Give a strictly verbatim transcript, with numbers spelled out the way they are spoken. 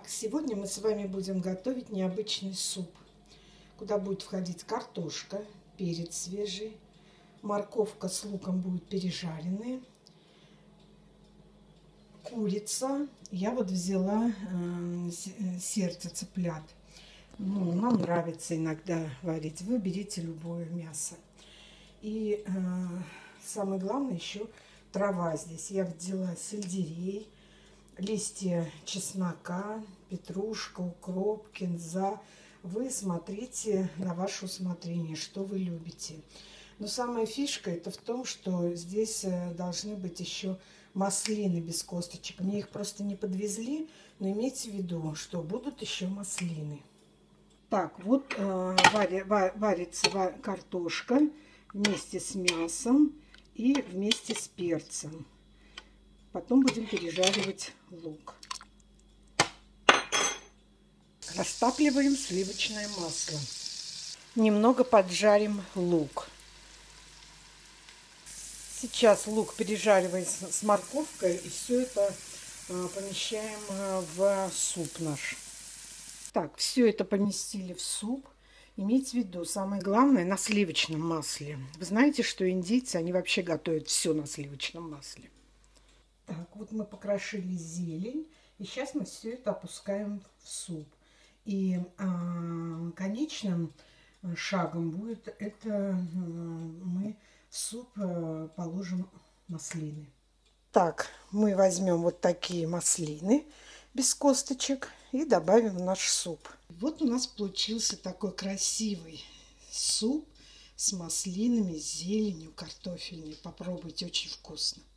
Итак, сегодня мы с вами будем готовить необычный суп, куда будет входить картошка, перец свежий, морковка с луком будет пережаренные, курица. Я вот взяла э, сердце цыплят. Ну, нам нравится иногда варить. Вы берите любое мясо. И э, самое главное еще трава здесь. Я взяла сельдерей, листья чеснока, петрушка, укроп, кинза. Вы смотрите на ваше усмотрение, что вы любите. Но самая фишка это в том, что здесь должны быть еще маслины без косточек. Мне их просто не подвезли, но имейте в виду, что будут еще маслины. Так, вот э, варя, варится картошка вместе с мясом и вместе с перцем. Потом будем пережаривать лук. Растапливаем сливочное масло. Немного поджарим лук. Сейчас лук пережаривается с морковкой, и все это помещаем в суп наш. Так, все это поместили в суп. Имейте в виду, самое главное на сливочном масле. Вы знаете, что индийцы, они вообще готовят все на сливочном масле. Так, вот мы покрошили зелень, и сейчас мы все это опускаем в суп. И а, конечным шагом будет это а, мы в суп а, положим маслины. Так, мы возьмем вот такие маслины без косточек и добавим в наш суп. Вот у нас получился такой красивый суп с маслинами, с зеленью картофельной. Попробуйте, очень вкусно.